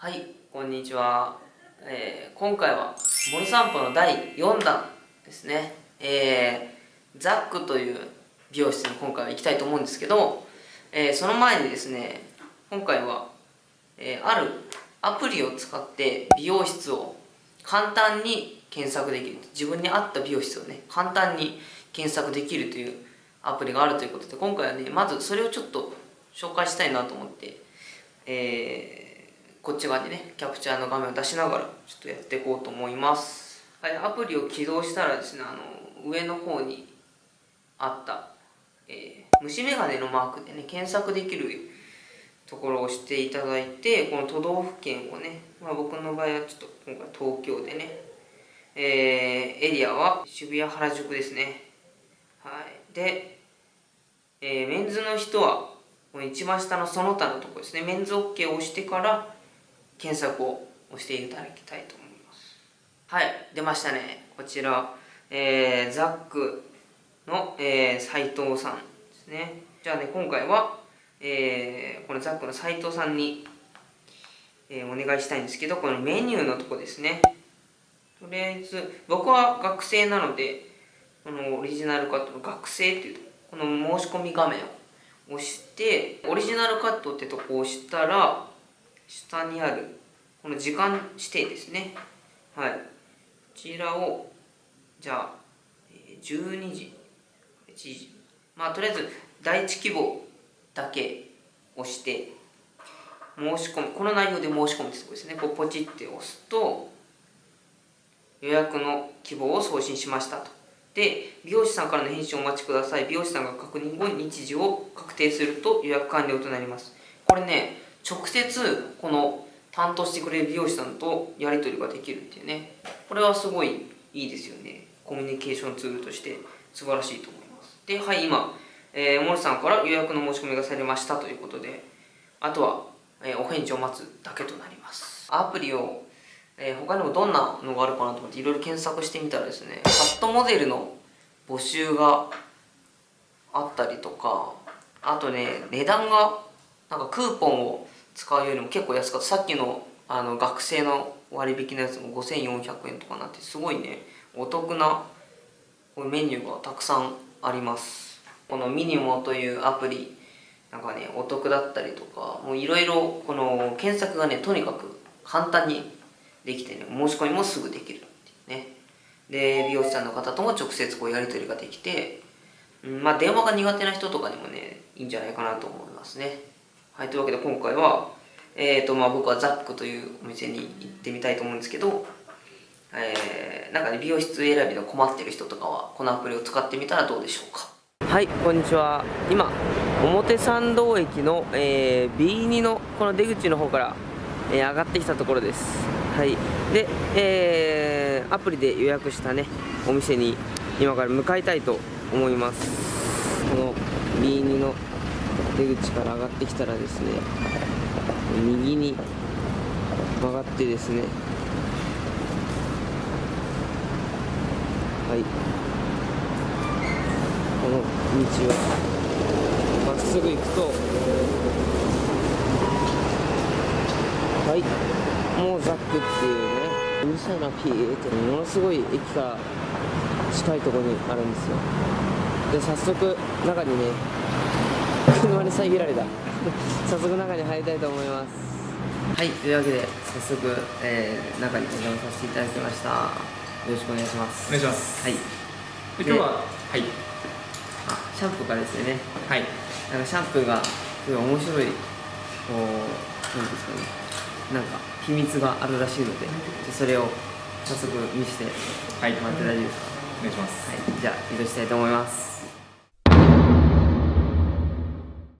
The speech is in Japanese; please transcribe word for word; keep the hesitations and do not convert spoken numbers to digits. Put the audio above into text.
はい、こんにちは。えー、今回はモル散歩のだいよんだんですね。えー、ザックという美容室に今回は行きたいと思うんですけど、えー、その前にですね、今回は、えー、あるアプリを使って美容室を簡単に検索できる、自分に合った美容室をね簡単に検索できるというアプリがあるということで、今回はねまずそれをちょっと紹介したいなと思って、えー、こっち側にねキャプチャーの画面を出しながらちょっとやっていこうと思います。はい、アプリを起動したらですね、あの上の方にあった、えー、虫眼鏡のマークでね検索できるところを押していただいて、この都道府県をね、まあ、僕の場合はちょっと今回東京でね、えー、エリアは渋谷原宿ですね。はい、で、えー、メンズの人はこの一番下のその他のところですね、メンズ OK を押してから検索を押していただきたいと思います。はい、出ましたね。こちら、えー、ザックの、えー、斉藤さんですね。じゃあね、今回はえー、このザックの斉藤さんに、えー、お願いしたいんですけど、このメニューのとこですね。とりあえず僕は学生なので、このオリジナルカットの学生っていうとこの申し込み画面を押して、オリジナルカットってとこを押したら下にあるこの時間指定ですね。はい、こちらをじゃあじゅうにじ、いちじ、まあとりあえず第一希望だけ押して申し込む、この内容で申し込むってとこですね。こうポチって押すと予約の希望を送信しましたと。で、美容師さんからの返信をお待ちください。美容師さんが確認後に日時を確定すると予約完了となります。これね、直接この担当してくれる美容師さんとやり取りができるっていうね、これはすごいいいですよね。コミュニケーションツールとして素晴らしいと思います。で、はい、今えー、モルさんから予約の申し込みがされましたということで、あとは、えー、お返事を待つだけとなります。アプリを、えー、他にもどんなのがあるかなと思っていろいろ検索してみたらですね、カットモデルの募集があったりとか、あとね、値段がなんかクーポンを使うよりも結構安かった。さっきのあの学生の割引のやつもごせんよんひゃくえんとかなって、すごいねお得なメニューがたくさんあります。このミニモというアプリなんかねお得だったりとか、もういろいろこの検索がねとにかく簡単にできてね、申し込みもすぐできるっていうね。で、美容師さんの方とも直接こうやり取りができて、うん、まあ電話が苦手な人とかにもねいいんじゃないかなと思いますね。はい、というわけで今回はえーとまあ僕はザックというお店に行ってみたいと思うんですけど、えー、なんかね美容室選びの困ってる人とかはこのアプリを使ってみたらどうでしょうか。はい、こんにちは。今表参道駅の、えー、ビーに のこの出口の方から、えー、上がってきたところです。はい、で、えー、アプリで予約したねお店に今から向かいたいと思います。この ビーに の出口から上がってきたらですね、右に曲がってですね、はい、この道をまっすぐ行くと、はい、もうザックっていうね、うるさいなピーってものすごい駅から近いところにあるんですよ。で、早速中にね、車に遮られた早速中に入りたいと思います。はい、というわけで早速、えー、中にお邪魔させていただきました。よろしくお願いします。 お願いします。 はい。 今日ははい。 あ、シャンプーからですよね。 はい。 なんかシャンプーがすごい面白い、こうなんですかね。なんか秘密があるらしいので、それを早速見せてもらって大丈夫ですか。 お願いします。 はい。じゃあ移動したいと思います。